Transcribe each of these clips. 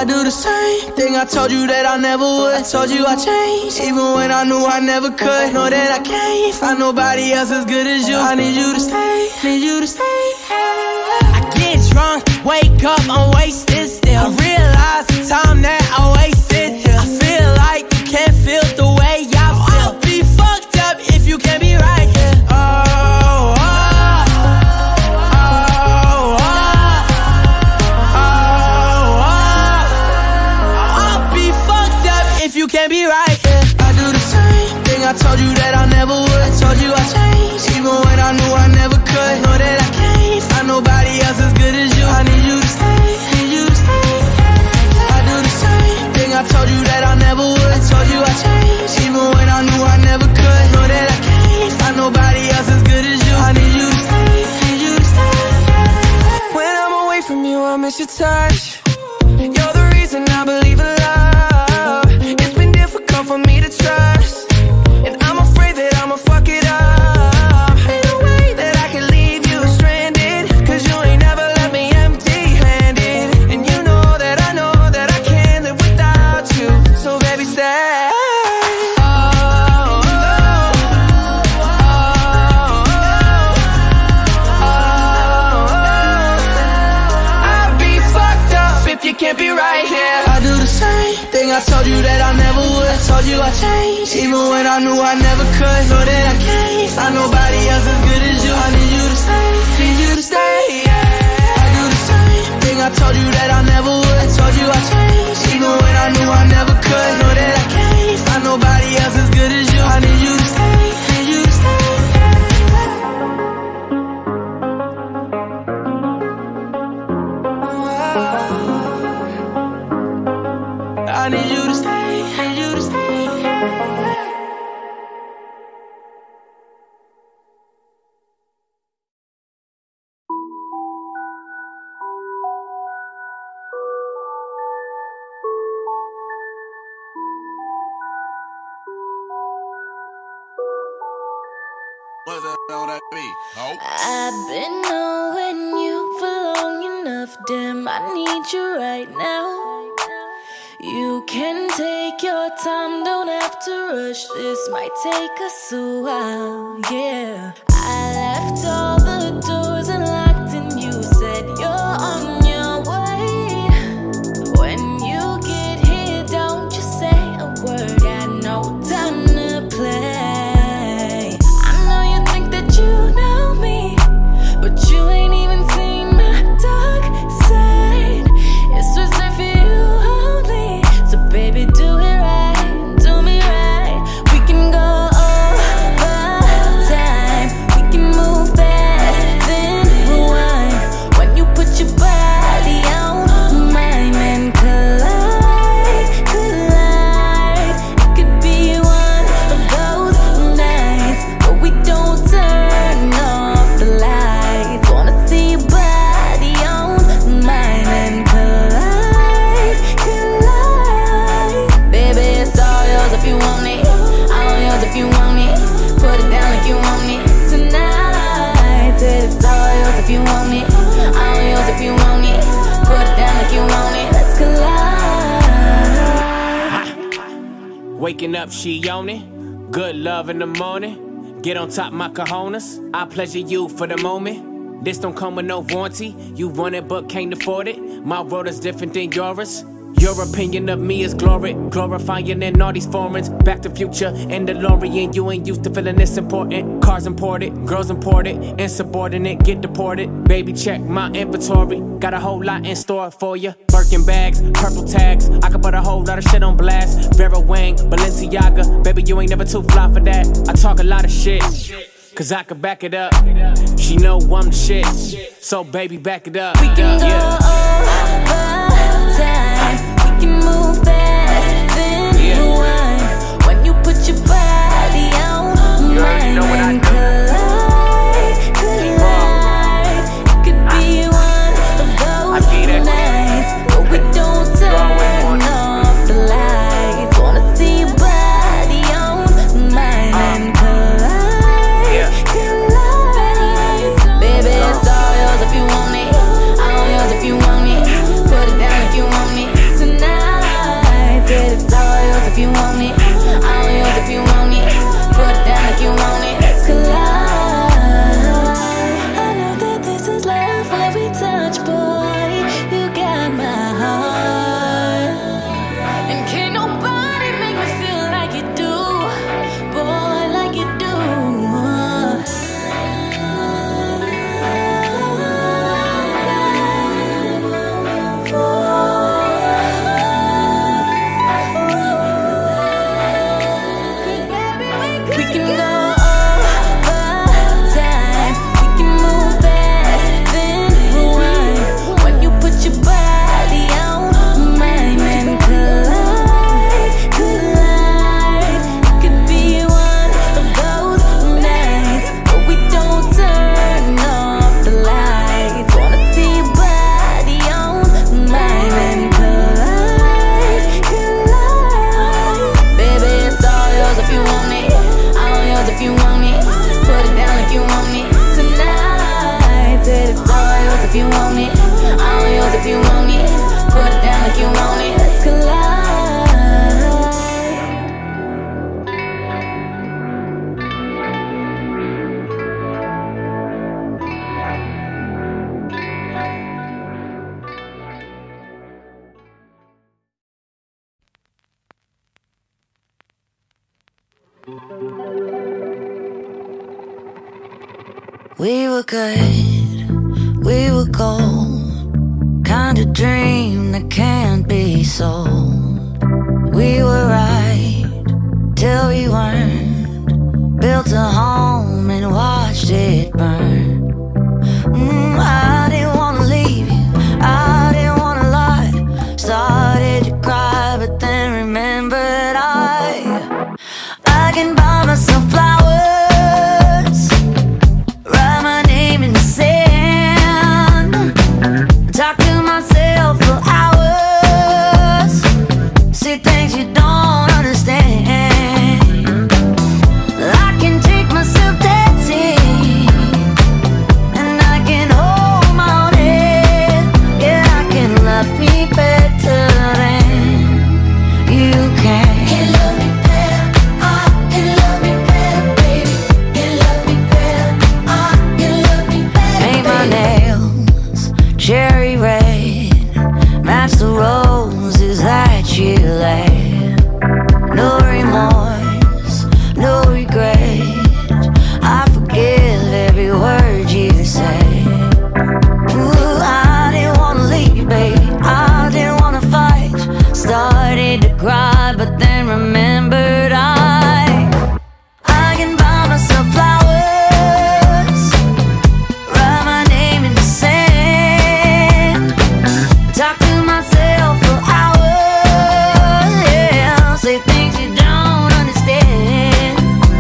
I do the same thing I told you that I never would. I told you I changed, even when I knew I never could. Know that I can't find nobody else as good as you. I need you to stay, need you to stay. I get drunk, wake up, I'm wasted still. I realize the time that I wasted here. I feel like you can't feel the way I feel. I'll be fucked up if you can't be right here. You can't be right, yeah. I do the same thing I told you that I never would. I told you I changed, even when I knew I never could. Know that I can't find nobody else as good as you. I need you to stay, need you to stay. I do the same thing I told you that I never would. I told you I changed, even when I knew I never could. Know that I can't find nobody else as good as you. I need you to stay, need you to stay. When I'm away from you, I miss your touch. You're the reason I believe in love. For me to trust, and I'm afraid that I'ma fuck it up. Ain't no way that I can leave you stranded, cause you ain't never left me empty-handed. And you know that I can't live without you. So baby, stay. I'd be fucked up if you can't be right here. I do the same thing I told you that I never would. I told you I changed, even when I knew I never could. Know that I can't find nobody else as good as you. I need you to stay, need you to stay, yeah. I do the same thing I told you that I never would. I told you I changed, even when I knew I never could. Know that I can't find nobody else as good as you. I need you to stay, need you to stay. I need you to stay, need you to stay. What's that on that beat? Oh. I've been knowing you for long enough, damn, I need you right now. You can take your time, don't have to rush. This might take us a while, yeah. I left all the doors unlocked and you said you're on your way. When you get here, don't you say a word, got no time to play. I know you think that you know me, but you ain't even seen my dark side. It's reserved for you only, so baby, do it right, do me right. We can go over time, we can move fast, then rewind. When you put your body on mine and collide, collide. It could be one of those nights where we don't turn off the lights. Wanna see your body on mine and collide, collide. Baby, it's all yours if you want it, all yours if you want it. Put it down like you want it tonight. Said it's all yours if you want it, all yours if you want it. Put it down like you want it, let's collide. Waking up, she on it. Good love in the morning. Get on top, my cojones. I pleasure you for the moment. This don't come with no warranty. You want it but can't afford it. My world is different than yours. Your opinion of me is glory, glorifying in all these foreigns. Back to Future and DeLorean. You ain't used to feeling this important. Cars imported, girls imported, insubordinate, get deported. Baby, check my inventory. Got a whole lot in store for you. Birkin bags, purple tags. I could put a whole lot of shit on blast. Vera Wang, Balenciaga. Baby, you ain't never too fly for that. I talk a lot of shit, cause I could back it up. She know I'm the shit, so baby, back it up. We can go over time, we can move fast, then rewind. When you put your body on mine and collide, collide. It could be one of those nights where we don't turn off the lights. Wanna see your body on mine and collide, collide. Baby, it's all yours if you want it, all yours if you want it. Put it down if you want it tonight. want it. All yours if you want it. Put it down like you want it. Let's collide. I know that this is love when we touch, boy. You got my heart. And can't nobody make me feel like you do, boy, like you do. We can go overtime. We can move fast, then rewind. When you put your body on mine and collide, collide. It could be one of those nights where we don't turn off the lights. Wanna see your body on mine and collide, collide. Baby, it's all yours if you want it. All yours if you want it. Put it down like you want it tonight. Said it's all yours if you want it. All yours if you want it. Put it down like you want it. Let's collide. We were good, we were gold, kind of dream that can't be sold. We were right till we weren't, built a home and watched it burn. I didn't wanna leave you, I didn't wanna lie. Started to cry but then remembered I can buy myself flowers, talk to myself for hours, see things you don't understand. I can take myself dancing, and I can hold my own head. Yeah, I can love me better than you can. Can love me better, I can love me better, baby. Can love me better, I can love me better. Paint my nails cherry red, match the roses that you laid. No remorse, no regret, I forgive every word you say. Ooh, I didn't wanna leave, baby, I didn't wanna fight. Started to cry but then remembered I can buy myself flowers, write my name in the sand, talk to myself for hours, yeah, say things you don't understand.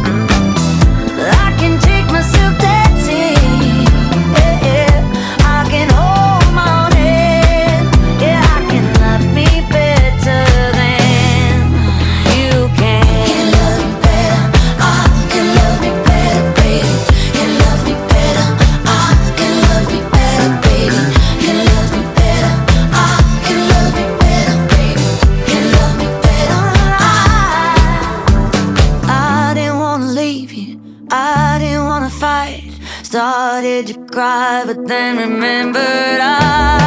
I can take myself dancing, yeah, I can hold my own head. Yeah, I can love me better than you can. Can love me better, I can love me better, baby. Can love me better, I can love me better, baby. Can love me better, I can love me better, baby. Can love me better, I didn't wanna leave you, I didn't wanna fight. Started to cry but then remembered